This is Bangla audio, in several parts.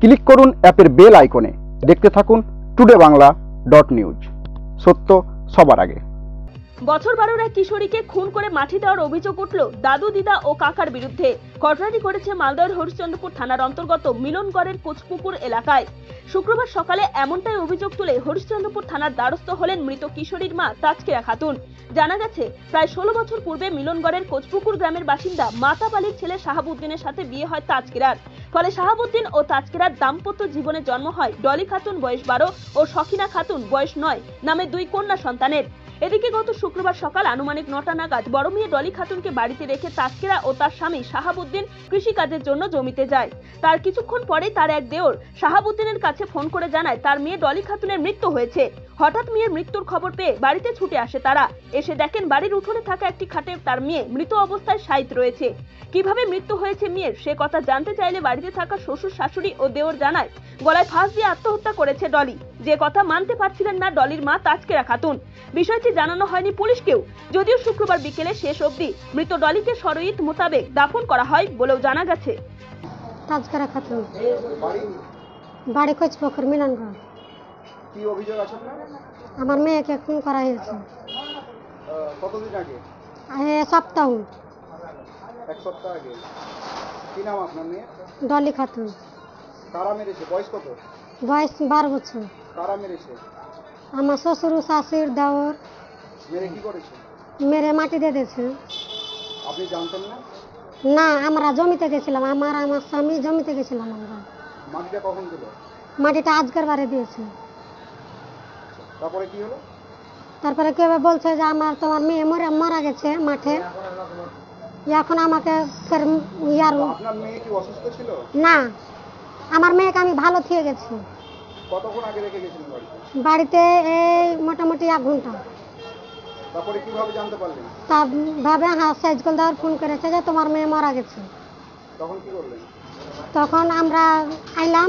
ক্লিক করুন অ্যাপের বেল আইকনে। দেখতে থাকুন টুডে বাংলা .নিউজ, সত্য সবার আগে। বছর 12-র এক কিশোরীকে খুন করে মাটি দেওয়ার অভিযোগ উঠল দাদু, দিদা ও কাকার বিরুদ্ধে। ঘটনাটি ঘটেছে মালদার হরিশ্চন্দ্রপুর থানার অন্তর্গত মিলনগড়ের কোচপুকুর এলাকায়। শুক্রবার সকালে এমনটাই অভিযোগ তুলে হরিশ্চন্দ্রপুর থানার দ্বারস্থ হলেন মৃত কিশোরীর মা তাজকিরা খাতুন। জানা গেছে, প্রায় 16 বছর পূর্বে মিলনগড়ের কোচপুকুর গ্রামের বাসিন্দা মাতাব আলীর ছেলে শাহাবুদ্দিনের সাথে বিয়ে হয় তাজকিরার। ফলে শাহাবুদ্দিন ও তাজকিরার দাম্পত্য জীবনে জন্ম হয় ডলি খাতুন বয়স 12 ও সখিনা খাতুন বয়স 9 নামে 2 কন্যা সন্তানের। এদিকে গত শুক্রবার সকাল আনুমানিক 9টা নাগাদ বড় মেয়ে ডলি খাতুনকে বাড়িতে রেখে তাজকিরা ও তার স্বামী শাহাবুদ্দিন কৃষিকাজের জন্য জমিতে যায়। তার কিছুক্ষণ পরেই তার এক দেওর শাহাবুদ্দিনের কাছে ফোন করে জানায় তার মেয়ে ডলি খাতুনের মৃত্যু হয়েছে। হঠাৎ মেয়ের মৃত্যুর খবর পেয়ে বাড়িতে ছুটে আসে তারা। এসে দেখেন বাড়ির উঠোনে থাকা একটি খাটে তার মেয়ে মৃত অবস্থায় শায়িত রয়েছে। কিভাবে মৃত্যু হয়েছে মেয়ের সে কথা জানতে চাইলে বাড়িতে থাকা শ্বশুর, শাশুড়ি ও দেওর জানায় গলায় ফাঁস দিয়ে আত্মহত্যা করেছে ডলি। যে কথা মানতে পারছিলেন না ডলির মা তাজকিরা খাতুন। বিষয়টি জানানো হয়নি পুলিশকেও, যদিও শুক্রবার বিকেলে শেষ অবধি মৃত ডলিকে শরঈত মোতাবেক দাফন করা হয় বলেও জানা গেছে। তাজকিরা খাতুন, বাড়ি কোচপুকুর মিলনগড়। কি অভিযোগ আছে আপনার? আমার মেয়েকে খুন করা হয়েছে। কতদিন আগে? সপ্তাহ। এক সপ্তাহ আগে। কি নাম আপনার মেয়ে? ডলি খাতুন। কারা মেরেছে? বয়স কত? বয়স 12 বছর। কারা মেরেছে? আমার শ্বশুর, শাশুড়ি, দেওর। মেরে কি করেছে? মেরে মাটি দিয়ে দিয়েছে। আপনি জানতেন না? না, আমরা জমিতে গেছিলাম, আমার স্বামী জমিতে গেছিলাম। আমরা মাটিটা কখন দিল? মাটিটা আজকের বারে দিয়েছে। তারপরে কি হলো? তারপরে কেউ বলছে যে তোমার মেয়ে মারা গেছে মাঠে। এখন আমাকে ফের আপনার মেয়ে কি অসুস্থ ছিল? না, আমার মেয়েকে আমি ভালো থেকে গেছি। কতক্ষণ আগে রেখে গেছিলেন বাড়িতে? এই মোটামুটি 1 ঘন্টা। তারপরে কিভাবে জানতে পারলেন? ভাবে সাইজকল দেওয়ার ফোন করেছে যে তোমার মেয়ে মারা গেছে। তখন কি করলেন? তখন আমরা আইলাম,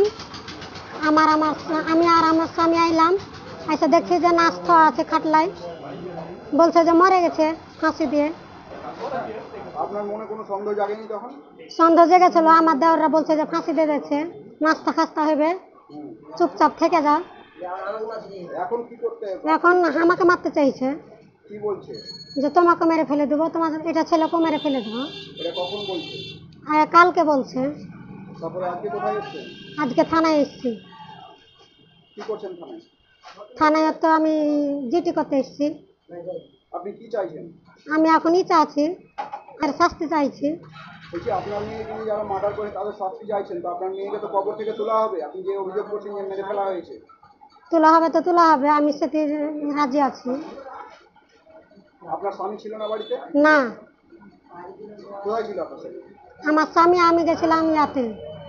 আমি আর আমার স্বামী আইলাম। এসে দেখছি যে নাস্তা আছে খাটলাই, বলছে যে মরে গেছে ফাঁসি দিয়ে। আপনার মনে কোনো সন্দেহ জাগেনি তখন? সন্দেহ জেগেছিল। আমার দেওররা বলছে যে ফাঁসি দিয়ে দিয়েছে, নাস্তা খাস্তা হবে, চুপচাপ থেকে যা। এখন কি করতে? এখন আমাকে মারতে চাইছে। কি বলছে? যে তোমাকে মেরে ফেলে দেবো, তোমার এটা ছেলেকে মেরে ফেলে দেবো। এটা কখন বলছে? কালকে বলছে। তারপরে আজকে কোথায় এসেছেন? আজকে থানায় এসেছি। কি করছেন থানায়? থানায় তো আমি জিটি করতে এসেছি। আপনি কি চাইছেন? আমি এখনই চাচ্ছি আর শাস্তি চাইছি। বলছি আপনার মেয়েকে যারা মার্ডার করে তাদের শাস্তি চাইছেন, তো আপনার মেয়েকে তো কবর থেকে তোলা হবে। আপনি যে অভিযোগ করছেন যে মেরে ফেলা হয়েছে, তোলা হবে তো তোলা হবে, আমি সেটি রাজি আছি। আপনার স্বামী ছিল না বাড়িতে? না। কোথায় ছিল আপনার স্বামী? আমার স্বামী, আমি গেছিলাম ইয়াতে।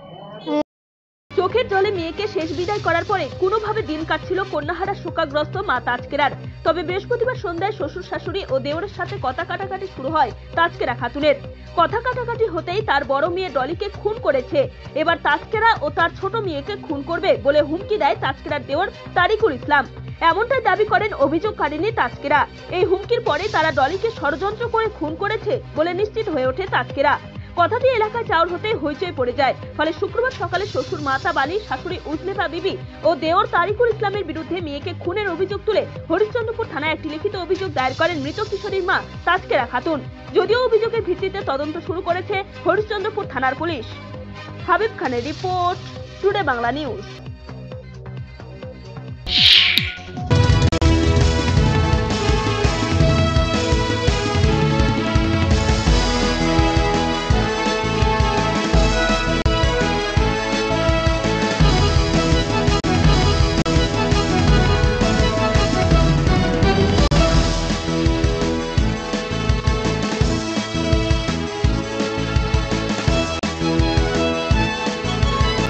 চোখের জলে মেয়েকে শেষ বিদায় করার পরে কোনোভাবে দিন কাটছিল কন্যাহারা শোকাগ্রস্ত মা তাজকিরার। তবে বৃহস্পতিবার সন্ধ্যায় শ্বশুর, শাশুড়ি ও দেওরের সাথে কথা কাটাকাটি শুরু হয় তাজকিরা খাতুনের। কথা কাটাকাটি হতেই তার বড় মেয়ে ডলিকে খুন করেছে। এবার তাজকিরা ও তার ছোট মেয়েকে খুন করবে বলে হুমকি দেয় তাজকিরার দেওর তারিকুল ইসলাম। এমনটাই দাবি করেন অভিযোগকারিনী তাজকিরা। এই হুমকির পরে তারা ডলিকে ষড়যন্ত্র করে খুন করেছে বলে নিশ্চিত হয়ে ওঠে তাজকিরা। কথাটি এলাকায় চাউর হতে হইচই পড়ে যায়। ফলে শুক্রবার সকালে শ্বশুর মাতাব আলী, শাশুড়ি উজলেফা বিবি ও দেওর তারিকুল ইসলামের বিরুদ্ধে মেয়েকে খুনের অভিযোগ তুলে হরিশ্চন্দ্রপুর থানায় একটি লিখিত অভিযোগ দায়ের করেন মৃত কিশোরীর মা তাজকিরা খাতুন। যদিও অভিযোগের ভিত্তিতে তদন্ত শুরু করেছে হরিশ্চন্দ্রপুর থানার পুলিশ। হাবিব খানের রিপোর্ট, টুডে বাংলা নিউজ।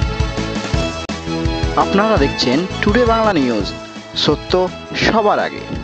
আপনারা দেখছেন টুডে বাংলা নিউজ, সত্য সবার আগে।